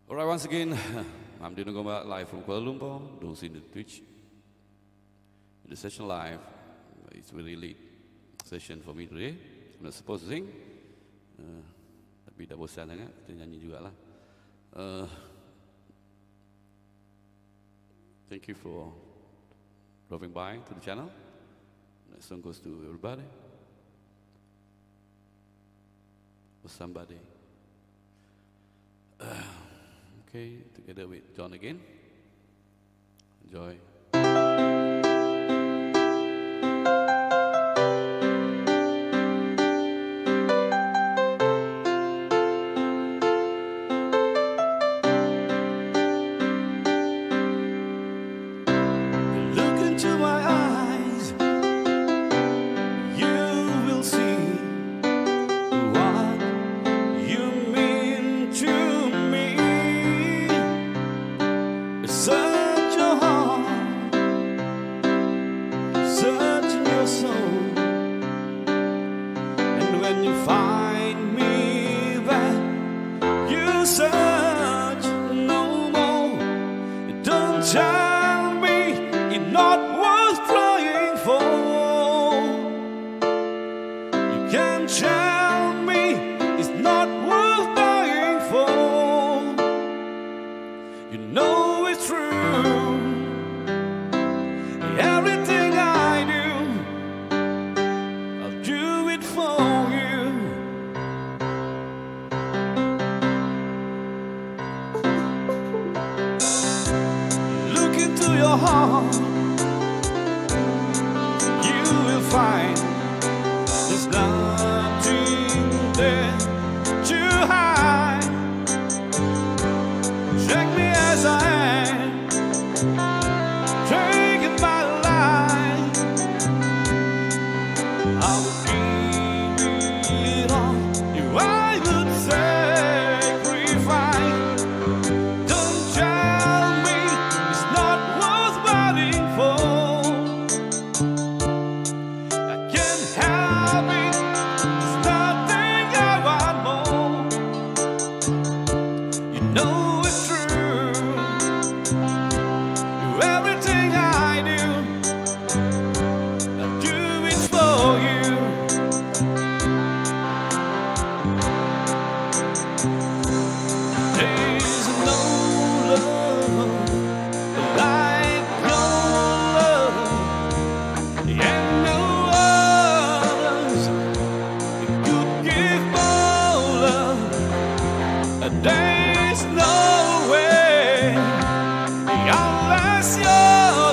Alright, once again, I'm Jon Umar live from Kuala Lumpur. Those in the Twitch, the session live. It's really late session for me today. I'm not supposed to sing, tapi dah bosan sangat, kita nyanyi jugalah. Thank you for dropping by to the channel. Next song goes to everybody. Or somebody. Okay, together with Jon again. Enjoy. Look into my eyes, you will see what you mean to me. Search your heart, search your soul, and when you find me there, you search no more. Don't tell me it's not worth trying for. You can tell me it's not worth dying for. You know it's true. Everything I do, I'll do it for you. Look into your heart, you will find there's nothing there to hide. Take me as I am, take it by life. I would give it all if I would sacrifice. Don't tell me it's not worth fighting for. I can't help it, there's nothing I want more. You know it's true. Everything I do, I do it for you. There's no love like your love, and no others could give more love. There's no way unless you're